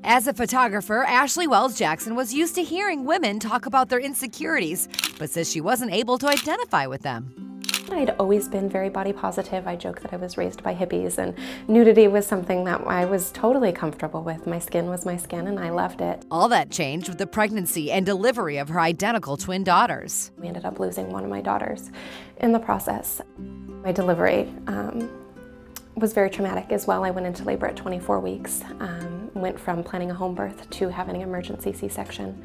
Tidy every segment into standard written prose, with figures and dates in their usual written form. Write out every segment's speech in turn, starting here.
As a photographer, Ashley Wells Jackson was used to hearing women talk about their insecurities, but says she wasn't able to identify with them. I'd always been very body positive. I joke that I was raised by hippies, and nudity was something that I was totally comfortable with. My skin was my skin, and I loved it. All that changed with the pregnancy and delivery of her identical twin daughters. We ended up losing one of my daughters in the process. My delivery was very traumatic as well. I went into labor at 24 weeks, went from planning a home birth to having an emergency C-section.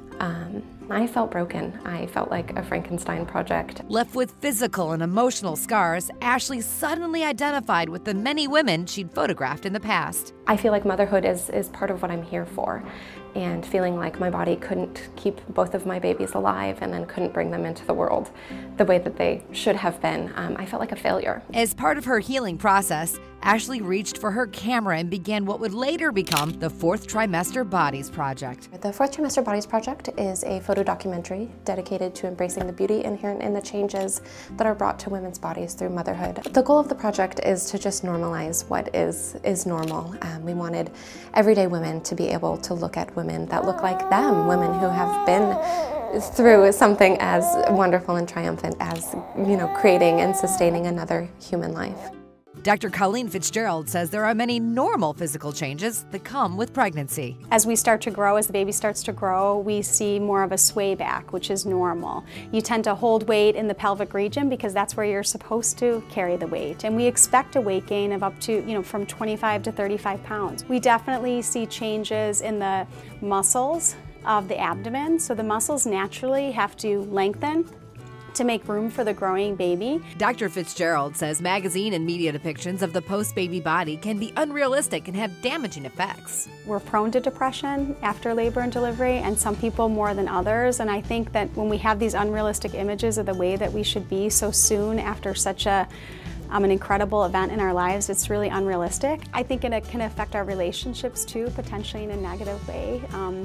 I felt broken. I felt like a Frankenstein project. Left with physical and emotional scars, Ashley suddenly identified with the many women she'd photographed in the past. I feel like motherhood is part of what I'm here for, and feeling like my body couldn't keep both of my babies alive and then couldn't bring them into the world the way that they should have been, I felt like a failure. As part of her healing process, Ashley reached for her camera and began what would later become the Fourth Trimester Bodies Project. The Fourth Trimester Bodies Project is a photo documentary dedicated to embracing the beauty inherent in the changes that are brought to women's bodies through motherhood. The goal of the project is to just normalize what is normal. We wanted everyday women to be able to look at women that look like them, women who have been through something as wonderful and triumphant as, creating and sustaining another human life. Dr. Colleen Fitzgerald says there are many normal physical changes that come with pregnancy. As we start to grow, as the baby starts to grow, we see more of a sway back, which is normal. You tend to hold weight in the pelvic region because that's where you're supposed to carry the weight. And we expect a weight gain of up to, from 25 to 35 pounds. We definitely see changes in the muscles of the abdomen. So the muscles naturally have to lengthen to make room for the growing baby. Dr. Fitzgerald says magazine and media depictions of the post-baby body can be unrealistic and have damaging effects. We're prone to depression after labor and delivery, and some people more than others, and I think that when we have these unrealistic images of the way that we should be so soon after such an incredible event in our lives, it's really unrealistic. I think it can affect our relationships too, potentially in a negative way,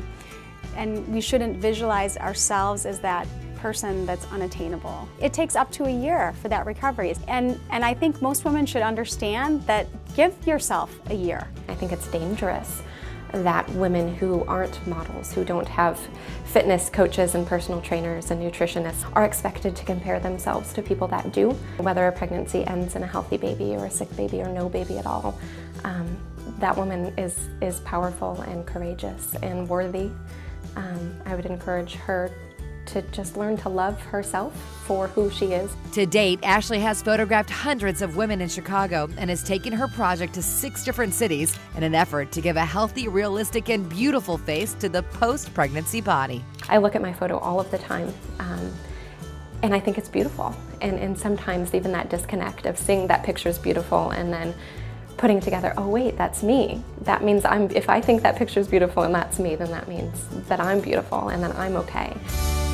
and we shouldn't visualize ourselves as that person that's unattainable. It takes up to a year for that recovery, and I think most women should understand that. Give yourself a year. I think it's dangerous that women who aren't models, who don't have fitness coaches and personal trainers and nutritionists, are expected to compare themselves to people that do. Whether a pregnancy ends in a healthy baby or a sick baby or no baby at all, that woman is powerful and courageous and worthy. I would encourage her to just learn to love herself for who she is. To date, Ashley has photographed hundreds of women in Chicago and has taken her project to 6 different cities in an effort to give a healthy, realistic, and beautiful face to the post-pregnancy body. I look at my photo all of the time, and I think it's beautiful. And sometimes even that disconnect of seeing that picture's beautiful and then putting together, oh wait, that's me. That means if I think that picture's beautiful and that's me, then that means that I'm beautiful and that I'm okay.